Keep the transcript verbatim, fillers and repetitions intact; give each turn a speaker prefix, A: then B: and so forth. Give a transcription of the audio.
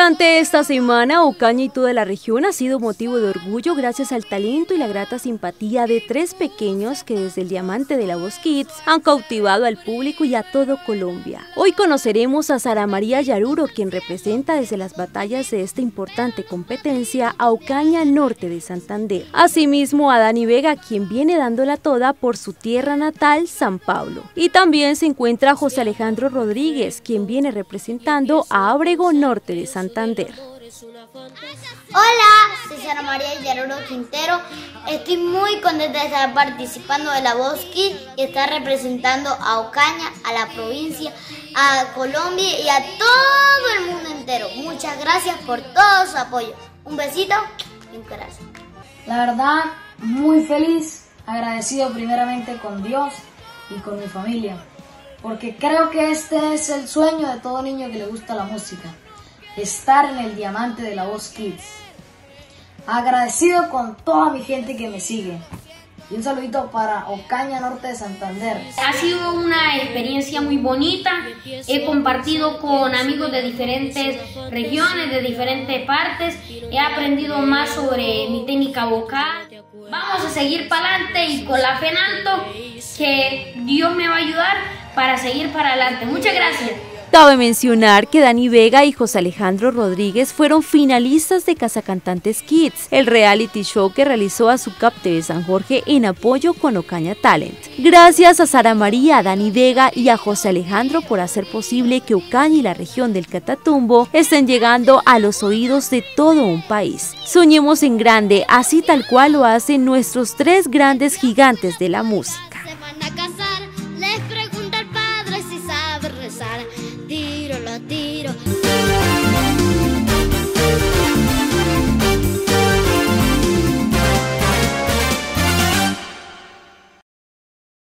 A: Durante esta semana, Ocaña y toda la región ha sido motivo de orgullo gracias al talento y la grata simpatía de tres pequeños que desde el Diamante de la Voz Kids han cautivado al público y a todo Colombia. Hoy conoceremos a Sara María Yaruro, quien representa desde las batallas de esta importante competencia a Ocaña Norte de Santander. Asimismo a Dani Vega, quien viene dándola toda por su tierra natal, San Pablo. Y también se encuentra José Alejandro Rodríguez, quien viene representando a Ábrego Norte de Santander.
B: Hola, soy Sara María Yaruro Quintero. Estoy muy contenta de estar participando de la Voz Kids y estar representando a Ocaña, a la provincia, a Colombia y a todo el mundo entero. Muchas gracias por todo su apoyo. Un besito y un corazón.
C: La verdad, muy feliz, agradecido primeramente con Dios y con mi familia, porque creo que este es el sueño de todo niño que le gusta la música. Estar en el Diamante de la Voz Kids. Agradecido con toda mi gente que me sigue. Y un saludito para Ocaña Norte de Santander.
D: Ha sido una experiencia muy bonita. He compartido con amigos de diferentes regiones, de diferentes partes. He aprendido más sobre mi técnica vocal. Vamos a seguir para adelante y con la fe en alto, que Dios me va a ayudar para seguir para adelante. Muchas gracias.
A: Cabe mencionar que Dani Vega y José Alejandro Rodríguez fueron finalistas de Cazacantantes Kids, el reality show que realizó Azucap T V San Jorge en apoyo con Ocaña Talent. Gracias a Sara María, a Dani Vega y a José Alejandro por hacer posible que Ocaña y la región del Catatumbo estén llegando a los oídos de todo un país. Soñemos en grande, así tal cual lo hacen nuestros tres grandes gigantes de la música.
B: Se van a casar, les pregunta el padre si sabe rezar. Tiro la tiro.